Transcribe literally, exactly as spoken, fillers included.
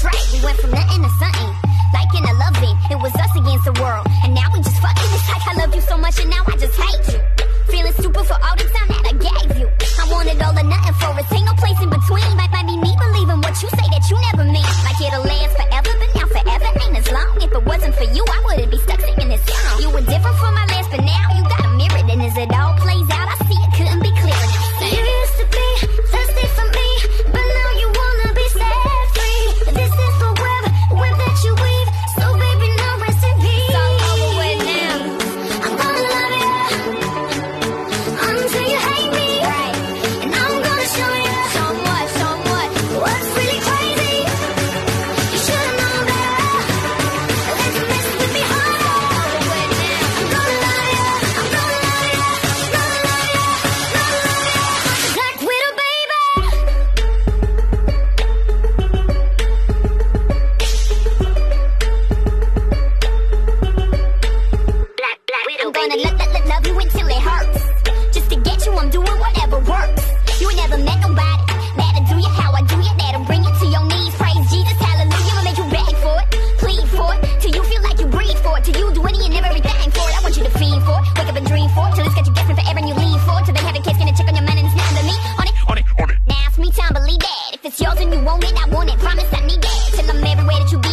right. We went from nothing to something, like in a loving. It was us against the world, and now we just fucking. It's like I loved you so much, and now I just hate you. Feeling stupid for all the time that I gave you. I wanted all or nothing for us, ain't no place in between. Might, might be me believing what you say that you never mean. Like it'll last forever, but now forever ain't as long. If it wasn't for you, I wouldn't be stuck singing this song. You were different from my last, but now you got a mirror. And as it all plays out, I see it couldn't be clearer. You used to be thirsty for me, but now you wanna be set free. This is the web, web that you weave. So baby, now rest in peace. It's all over with now. I'm gonna love you until you hate me, Right. and I'm gonna show you So much, so much. what's really crazy. You should've known better. Let you mess with me harder. Over with now. I'm gonna love you. I'm gonna love you. I'm gonna love you. Gonna love you. Black Widow, baby. Black Black Widow, I'm gonna baby. lo- lo- lo- love you until it hurts. Just to get you, I'm doing whatever works. You ain't never met nobody that'll do you how I do you. That'll bring you to your knees. Praise Jesus, hallelujah. I'll make you beg for it, plead for it, till you feel like you breathe for it, till you do any and everything for it. I want you to fiend for it, wake up and dream for it, till it's got you guessing forever and you lean for it, till they have a case and a check on your mind and it's not under me. On it, On it, on it. now it's me time, believe that. If it's yours and you want it, I want it. Promise I need that, till I'm everywhere that you be.